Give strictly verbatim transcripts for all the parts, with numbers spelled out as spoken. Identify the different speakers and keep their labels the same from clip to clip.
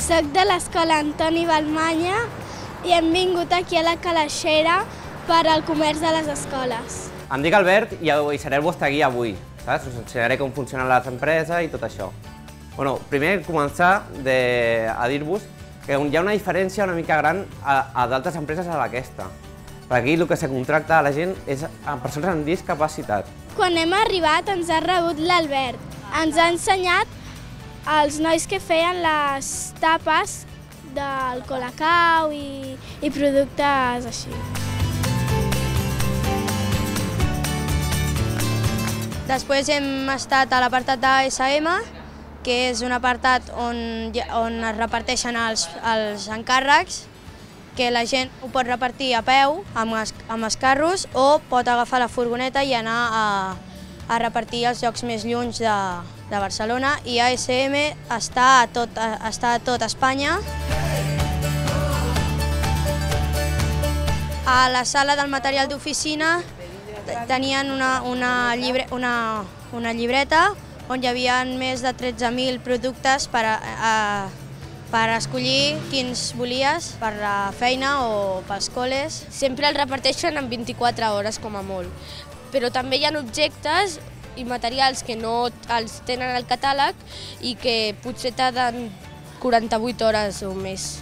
Speaker 1: Soc de l'escola Antoni Balmanya i hem vingut aquí a la Calaixera per al comerç de les escoles.
Speaker 2: Em dic Albert i seré el vostre guia avui, saps? Us ensenyaré com funcionen les empreses i tot això. Bueno, primer començar de, a dir-vos que hi ha una diferència una mica gran a, a d'altres empreses a aquesta. Per aquí el que se contracta a la gent és a persones amb discapacitat.
Speaker 1: Quan hem arribat ens ha rebut l'Albert. Ens ha ensenyat els nois que feien les tapes del Colacao i, i productes així.
Speaker 3: Després hem estat a l'apartat d'A essa ema, que és un apartat on, on es reparteixen els, els encàrrecs, que la gent ho pot repartir a peu amb els, amb els carros o pot agafar la furgoneta i anar a, a repartir als llocs més lluny de, de Barcelona. I A essa ema està a tot, està a tot Espanya. A la sala del material d'oficina tenien una, una, llibre, una, una llibreta on hi havia més de tretze mil productes per, a, a, per escollir quins volies per la feina o pels col·les.
Speaker 4: Sempre el reparteixen en vint-i-quatre hores com a molt, però també hi ha objectes i materials que no els tenen al catàleg i que potser tarden quaranta-vuit hores o més.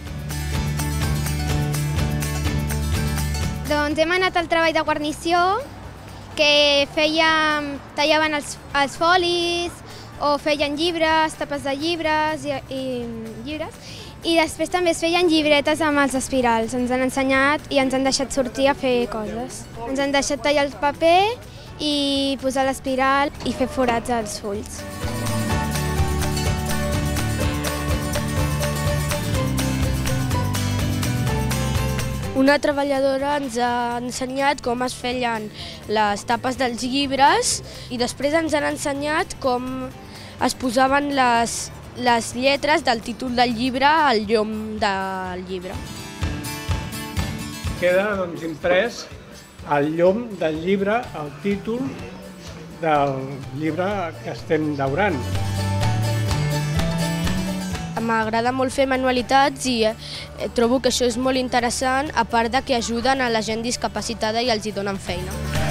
Speaker 5: Doncs hem anat al treball de guarnició, que fèiem, tallaven els, els folis o feien llibres, tapes de llibres i, i llibres. I després també es feien llibretes amb els espirals. Ens han ensenyat i ens han deixat sortir a fer coses. Ens han deixat tallar el paper i posar l'espiral i fer forats als fulls.
Speaker 4: Una treballadora ens ha ensenyat com es feien les tapes dels llibres i després ens han ensenyat com es posaven les, les lletres del títol del llibre al llom del llibre.
Speaker 6: Queda doncs, imprès el llom del llibre, el títol del llibre que estem daurant.
Speaker 4: M'agrada molt fer manualitats i trobo que això és molt interessant, a part de que ajuden a la gent discapacitada i els hi donen feina.